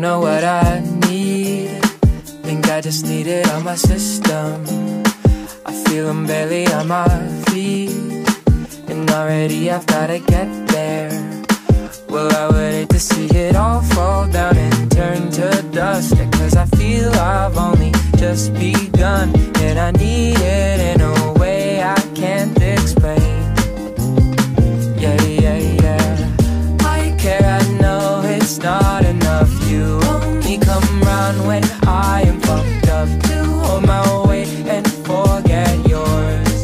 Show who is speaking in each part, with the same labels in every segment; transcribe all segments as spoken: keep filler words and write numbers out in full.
Speaker 1: know what I need. Think I just need it on my system. I feel I'm barely on my feet, and already I've gotta get there. Well, I would hate to see it all fall down and turn to dust, cause I feel I've only just begun, and I need it in a way I can't explain. Yeah, yeah, yeah. I care, I know it's not enough. You only come round when I am fucked up, to hold my weight and forget yours.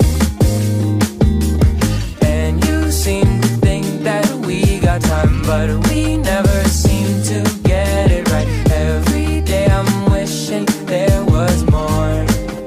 Speaker 1: And you seem to think that we got time, but we never seem to get it right. Every day I'm wishing there was more.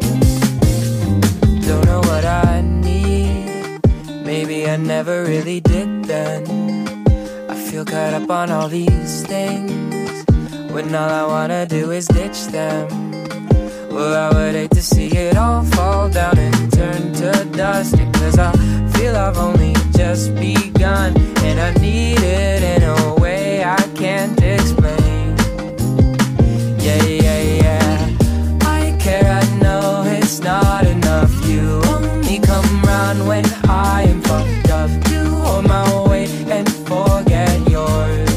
Speaker 1: Don't know what I need. Maybe I never really did then. I feel caught up on all these things, when all I wanna do is ditch them. Well, I would hate to see it all fall down and turn to dust, cause I feel I've only just begun, and I need it in a way I can't explain. Yeah, yeah, yeah. I care, I know it's not enough. You only come round when I am fucked up, to hold my weight and forget yours.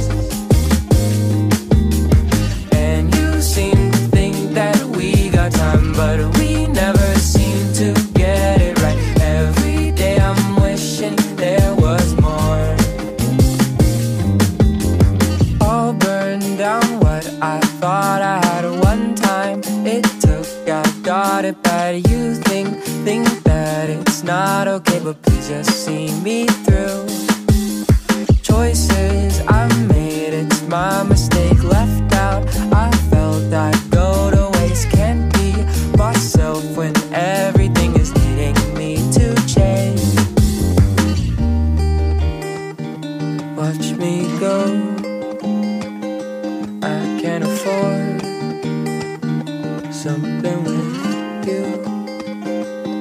Speaker 1: And you seem to think that we got time, but we never seem to get it right. Every day I'm wishing there was more. All burned down what I thought I had one time. It took, I got it bad. You think, think that it's not okay, but please just see me through. Choices I made, it's my mistake. Left out, I felt I'd go to waste. Can't be myself when everything is needing me to change. Watch me go, I can't afford something with you.